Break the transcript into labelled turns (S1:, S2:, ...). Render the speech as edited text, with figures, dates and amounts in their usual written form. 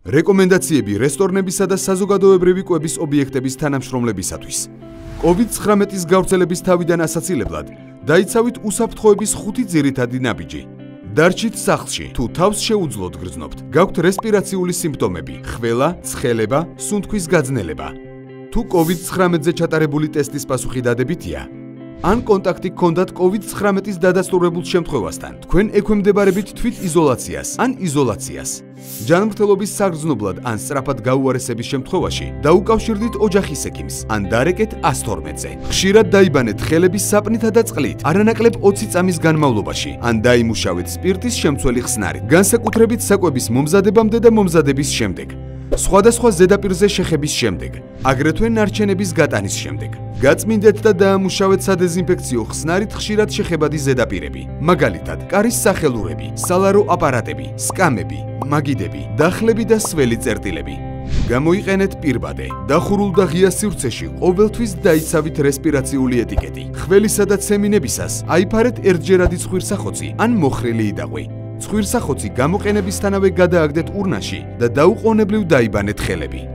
S1: რეკომენდაციები რესტორნებისა და საზოგადოებრივი კვების ობიექტების თანამშრომლებისათვის. კოვიდ-19-ის გავრცელების თავიდან ასაცილებლად დაიცავით უსაფრთხოების 5 ძირითადი ნაბიჯი. დარჩით სახლში, თუ თავს შეუძლოდ გრძნობთ, გაქვთ რესპირაციული სიმპტომები, ხველა, ცხელება, სუნთქვის გაძნელება. თუ კოვიდ-19-ზე ჩატარებული ტესტის პასუხი დადებითია, ან კონტაქტი გქონდათ კოვიდ-19-ის დადასტურებულ შემთხვევასთან, თქვენ ექვემდებარებით თვით იზოლაციას ან იზოლაციას. ჯანმრთელობის საგრძნობლად ან სწრაფად გაუარესების შემთხვევაში დაუკავშირდით ოჯახის ექიმს ან დარეკეთ 112-ზე. ხშირად დაიბანეთ ხელების საპნითა და წყლით არანაკლებ 20 წამის განმავლობაში ან დაიმუშავეთ სპირტის შემცველი ხსნარით, განსაკუთრებით საკვების მომზადებამდე და მომზადების შემდეგ. სხვადასხვა ზედაპირზე შეხების შემდეგ, აგრეთვე ნარჩენების გატანის შემდეგ. გაწმინდეთ და დაამუშავეთ სადეზინფექციო ხსნარით ხშირად შეხებადი ზედაპირები, მაგალითად, კარის სახელურები, სალარო აპარატები, სკამები, მაგიდები, დახლები და სველი წერტილები. გამოიყენეთ პირბადე. დახურულ და ღია სივრცეში ყოველთვის დაიცავით რესპირაციული ეტიკეტი. ხველისა და ცემინებისას აიფარეთ ერთჯერადი ცხვირსახოცი ან მოხრილი იდაყვი. ცხვირსახოცი გამოყენებისთანავე გადააგდეთ ურნაში და დაუყოვნებლივ დაიბანეთ ხელები.